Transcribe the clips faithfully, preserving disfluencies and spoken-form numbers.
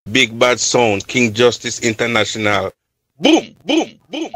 Big Bad Sound, King Justice International. Boom, boom, boom.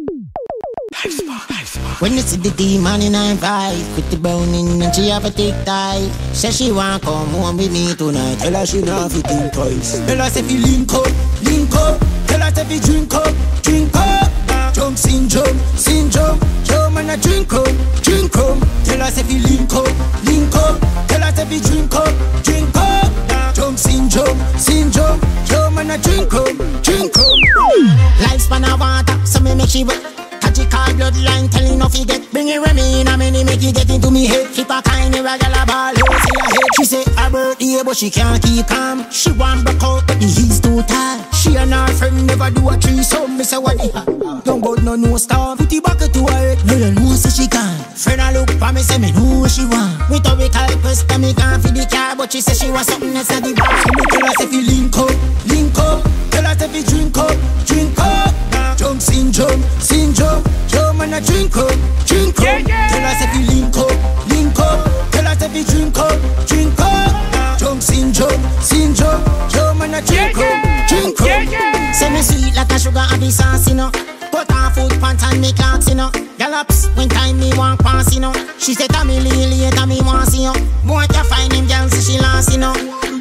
When you see the demon in her vibe, with the browning and she have a thick tie. Say she want come home with me tonight. Tell her she not fit think twice. Tell her if you link up, link up. Tell her if you drink up, drink up. Jump syndrome, syndrome. Jump and I drink up, drink up. Tell her if you link up, link up. Tell her if you drink up, drink up. Jump syndrome, syndrome. Jump and I drink up, drink up. Lifespan of water, so me make she wet. Catch it call bloodline, telling off you get. Bring it with me in a minute, make you get into me head. Keep a kind of regular ball, see her head. She say her birthday, but she can't keep calm. She want back out, but the heat's too tight. She and her friend never do a threesome. Me say what the hell? Don't go no no star. Put the bucket to her head, no you know so she can. Friend I look for me, say me know what she want. We thought we call first time me can't feed the car, but she say she want something else at the bar. So me tell her if you link up, link up. Tell her if you drink up, drink up. Jump syndrome, syndrome. Jump and I drink up, drink up. Yeah, yeah. Tell us if you link up, link up. Tell us if you drink up, drink up. Jump syndrome, syndrome. Jump and I drink up, yeah, drink up. Yeah, yeah. Say me sweet like a sugar and the sauce, you know. Put on foot pants and me clocks, you know. Gallops when time me walk past, you know. She said to me later me want see you. Boy can find him girl so she lost, you know.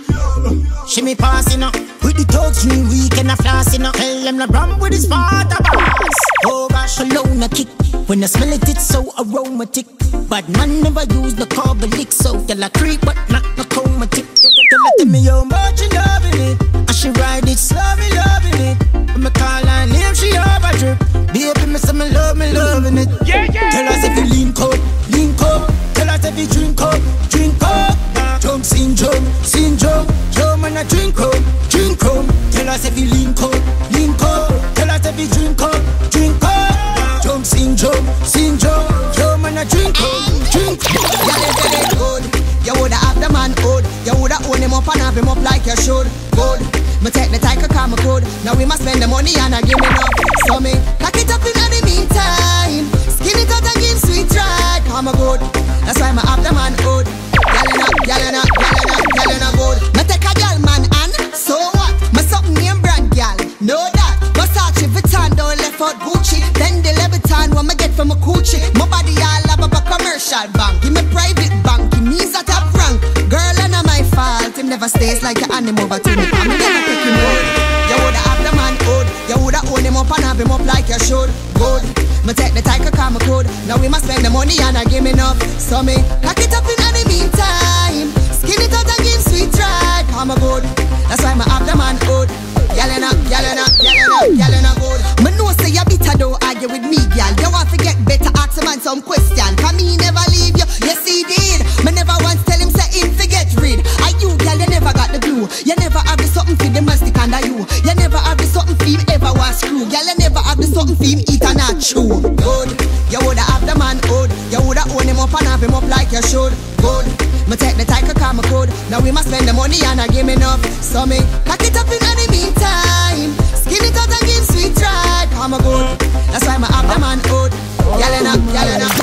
She me pass, you know. With the thugs dream weekend a floss, you know. Tell them the rum with his father boss. Oh gosh, alone a kick. When I smell it, it's so aromatic. But man never use the carbolic, so tell a creep but not the chromatic. Tell her tell me how much you loving it. And she ride it slow, me loving it. And me call her name, she over drip. Baby, me say me love, me loving it. Yeah, yeah. Tell us if you link up, link up. Tell us if you drink up, drink up. Jump syndrome, syndrome. Jump and I drink up, drink up. Tell us if you link up, link up. Tell us if you drink up, drink up. Jump syndrome, syndrome. Jump and I drink up, drink up. Yeah, they say they good. You woulda have the man good. You woulda own him up and have him up like you should. Good. Me take the tiger car me good. Now we must spend the money and I give me enough. So me lock it up in the meantime. Skin it out and give sweet ride. Come good. That's why me have the man good. Yellin' up, yellin' up, yellin' up, yellin' up good. Me take a girl man and so what? Me something name brand gal. Know that. Versace, Vuitton, don't left out Gucci. Then the Leviton, what me get from a coochie. My body all have a commercial bank. Give me private bank, he means that I'm frank. Girl, and not my fault. Him never stays like an animal, but to me, I'm never take him out. You woulda have the man good. You woulda own him up and have him up like you should. Good. Me take the tiger car me good. Now we must spend the money and I give me enough. So me lock it up in the meantime. Skin it out and give sweet ride. Come good. That's why me have the man good. Yellin' up, yellin' up, yellin' up, yellin' up good. Me know say you bitter don't argue with me, gal. You want to get better, ask a man some question. Come he never leave you, yes he did. Me never once tell him say him forget rid. Are you, gal, you never got the glue. You never have the something for the mastic under you. You never have the something for him ever want screw. Gal, you never have the something for him eat and not chew. Good, you woulda have the man good. You woulda own him up and have him up like you should. Good, me take the tiger car me good. Now we must spend the money and I give me enough. So me lock it up in the meantime. Skin it out and give sweet ride. Come good. That's why me have the man good. Yellin' up, yellin' up.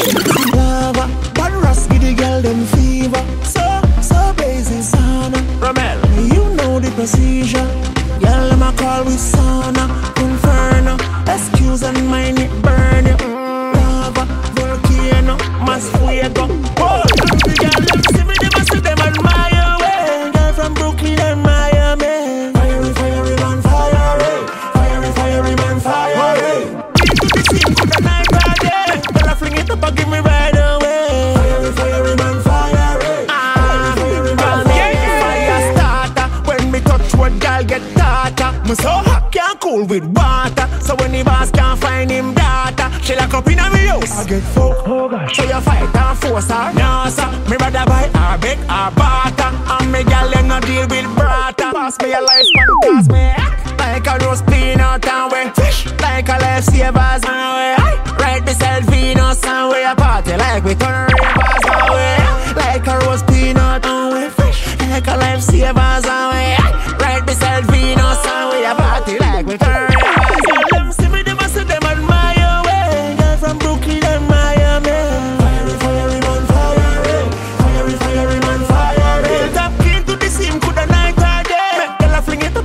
Lava, but Ross give the girl them fever. So, so busy, Sana. Romel, you know the procedure. Girl, them a call with Sana. Inferno, excuse and mind it burn you. Lava, volcano, mass fuego. Whoa, the girl them see me, they must see them admire way. Girl from Brooklyn and Miami. Fiery, fiery man, fire, fiery, fiery man, fire. Into the scene for the night right there. Girl, I fling it up and give me right away. Fiery, fiery man, fire, ah, fiery man, fire. Fire starter, when me touch what girl get tartar. Me so hot, can't cool with water. So when the boss can't find him data, she lock up in a me house. I get fucked, oh gosh. So you fight and force her, no sir. Me rather buy her beg her barter. And me gal them no deal with brata. Pass me a life and cause me act like a roast peanut and we fish like a lifesavers and we right beside Venus and we a party like we turn rivers and we like a roast peanut and we fish like a lifesavers and we right beside Venus and we a party like we turn rivers. Them see me, them a see them admire way. Girl from Brooklyn and Miami. Fiery, fiery man, fire, fiery, fiery man, fire. Top key to the scene, could a night or day. Make girl a fling it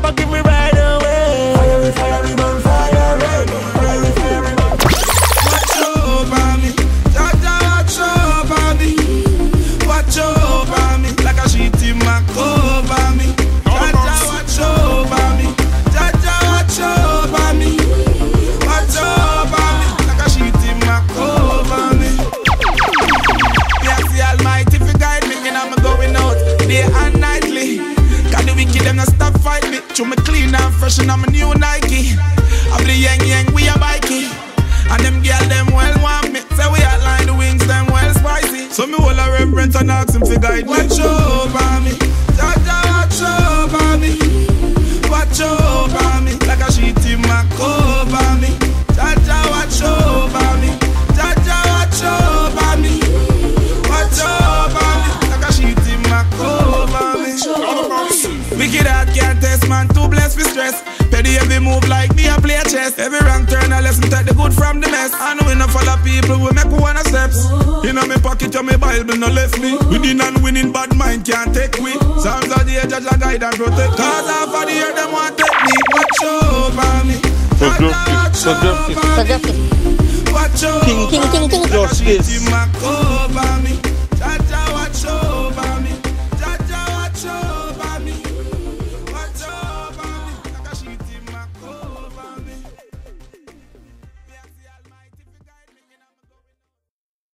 wicked, them not stop fight me. Chew me clean and fresh and I'm a new Nike. I be yang yang, we a bikey. And them girl them well want me. Say we outline the wings, them well spicy. So me hold a reverence and ask him to guide me. Watch over me, Jaja, watch over me. Watch over me, like a sheet in my cover me. Jaja, watch over me, Jaja, watch over me. Watch over me, like a sheet in my cover me. Wicked heart can't test, man, too blessed with stress. Petty every move like me, I play chess. Every wrong turn, I lesson take the good from the mess. I know enough follow people, we make one steps. In my pocket, or my Bible, no left me. Winning and winning, bad mind can't take me. Psalms of the age, judge a guide and protect. Cause half of the year, them want take me. Watch over me. For justice, for justice. Watch over King, me. King, King, King. Justice. Watch over me.